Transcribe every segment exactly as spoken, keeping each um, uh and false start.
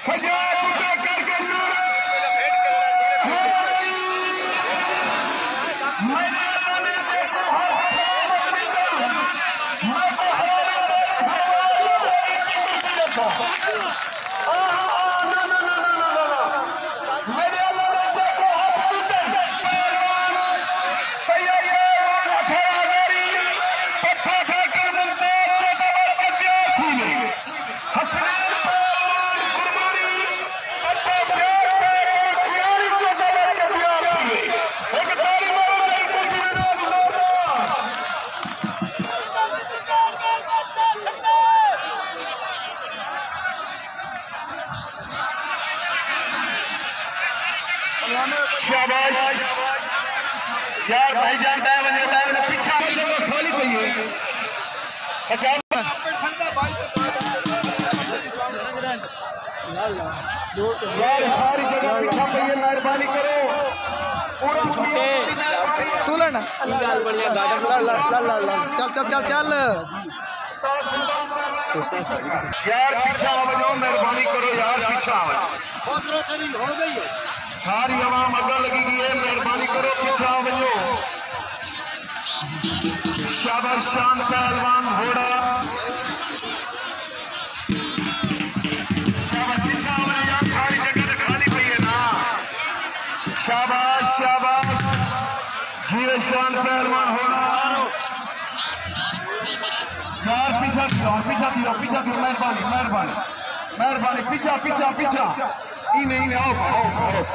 शाबाश यार भाईजान टाइम है टाइम ने पीछा जगह खाली पई है सचा यार सारी जगह पीछा पई है मेहरबानी करो पूरा तू लेना चल चल चल चल यार पीछा आ जाओ मेहरबानी करो यार पीछा हो गई है सारी आवाम अगर लगी गई है मेहरबानी करो पीछा आ जाओ शाबाश शान पहलवान घोड़ा शाबाश पीछा आ यार सारी जगह खाली पई है ना शाबाश शाबाश जीवे शान पहलवान घोड़ा यार पीछा दियो पीछा दियो पीछा दियो मेहरबानी मेहरबानी मेहरबानी पीछा पीछा पीछा इने इने आओ आओ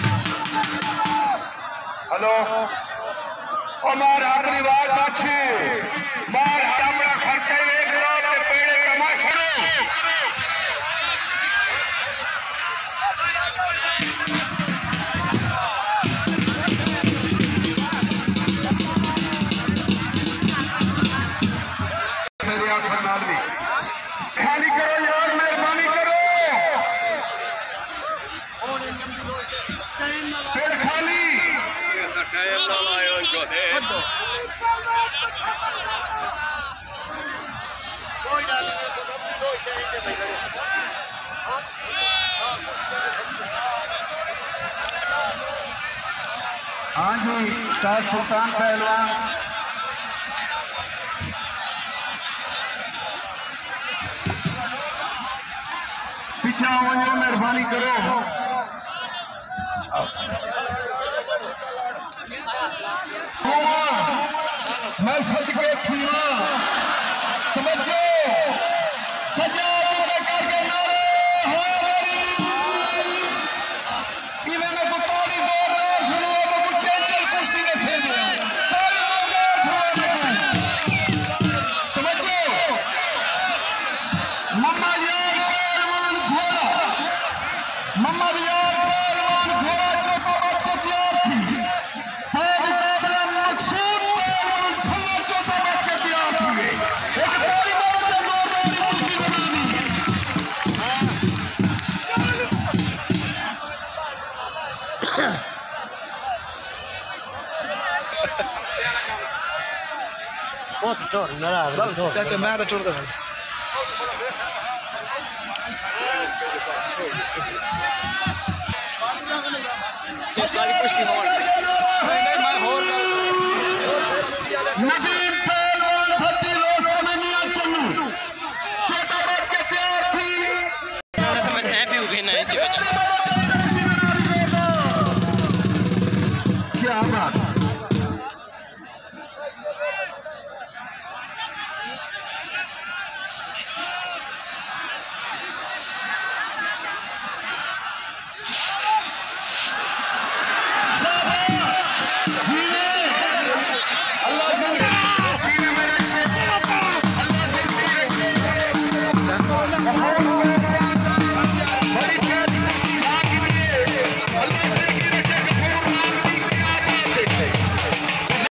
हेलो हमार आखिरी बात अच्छी मार अपना खर्चा देख लो ते पेड़े कमा खड़ो मेरे आंखों नाल भी खाली करो यार मेहरबानी करो पेड़ खाली टाइम ना लायो इनको दे कोई डाल कोई चाहिए भाई हाँ जी सर सुल्तान पहलवान पीछा वञो मेहरबानी करो मैं सदके थीवा तवज्जो सजा करके नारे इन्हें में को ताड़ी जोरदार सुनो तो कुछ चंचल कुश्ती में से दे ताड़ी जोरदार सुनो तवज्जो मम्मा यार पहलवान घोड़ा मम्मा यार पहलवान घोड़ा चौथा बात को तैयार थी मुकाबला मकसूद पहलवान छह चौथा बात के तैयार थी एक ताड़ी मारो तो जोरदार कुश्ती बना दी बहुत जोर नाराज चाचा मैं तो छोड़ दूंगा सारी कुश्ती हो